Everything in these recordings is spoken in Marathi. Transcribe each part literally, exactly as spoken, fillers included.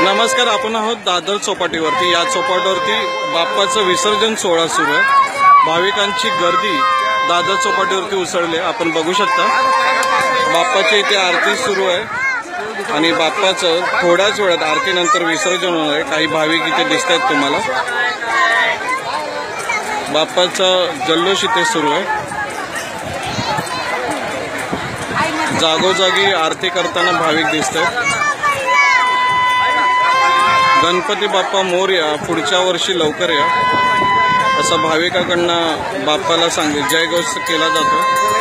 नमस्कार, आपण आहोत दादर चौपाटीवरती। या चौपाटीवरती बाप्पाचं विसर्जन सोहळा सुरू आहे। भाविकांची गर्दी दादर चौपाटीवरती उसळली, आपण बघू शकता। बाप्पाची इथे आरती सुरू आहे आणि बाप्पाचं थोड्याच वेळात आरतीनंतर विसर्जन होणार आहे। काही भाविक इथे दिसत आहेत तुम्हाला। बाप्पाचा जल्लोष इथे सुरू आहे। जागोजागी आरती करताना भाविक दिसत आहेत। गणपती बाप्पा मोरया, पुढच्या वर्षी लवकर या, असं भाविकांकडून बाप्पाला सांगितले जयघोष केला जातो।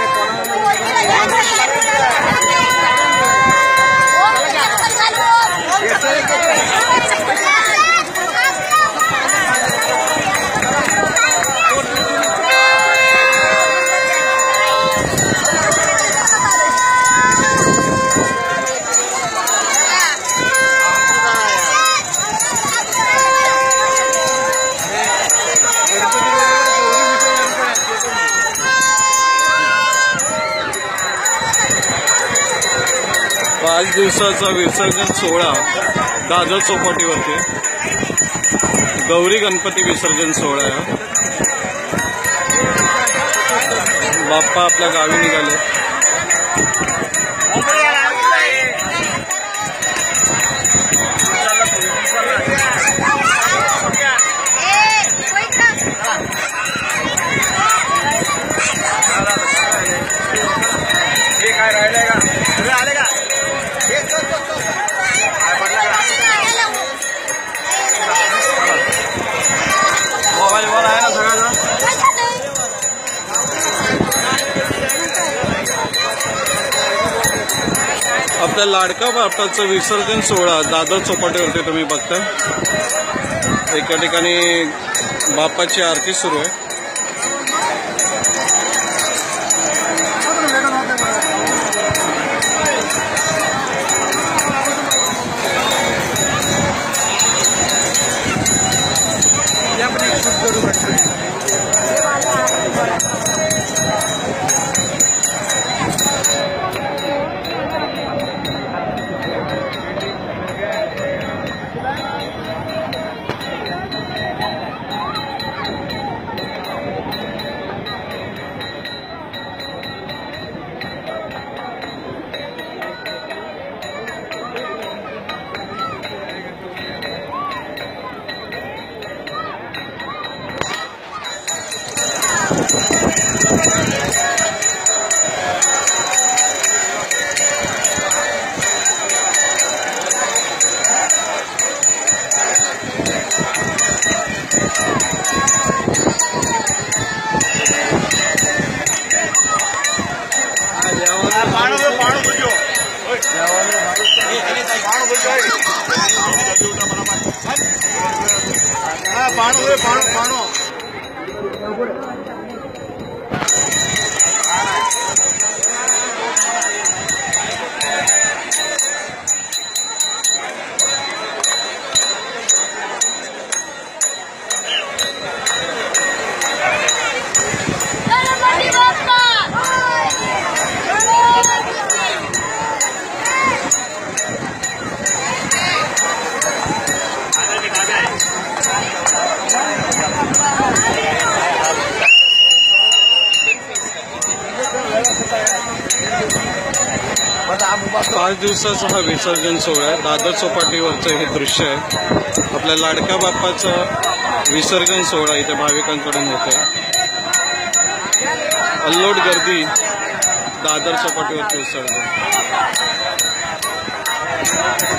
पाच दिवसाचा विसर्जन सोहळा दादर चौपाटीवरती गौरी गणपती विसर्जन सोहळा आहे। बाप्पा आपल्या गावी निघाले। आपल्या लाडका बाप्पाचं विसर्जन सोहळा दादर चौपाटीवरती तुम्ही बघता। एका ठिकाणी बाप्पाची आरती सुरू आहे। पाणो पाणो पाणो पाच दिवसाचा हा विसर्जन सोहळा आहे। दादर चौपाटीवरचं हे दृश्य आहे। आपल्या लाडक्या बाप्पाचं विसर्जन सोहळा इथे भाविकांकडून होतोय। अल्लोट गर्दी दादर चौपाटीवरती उसळते।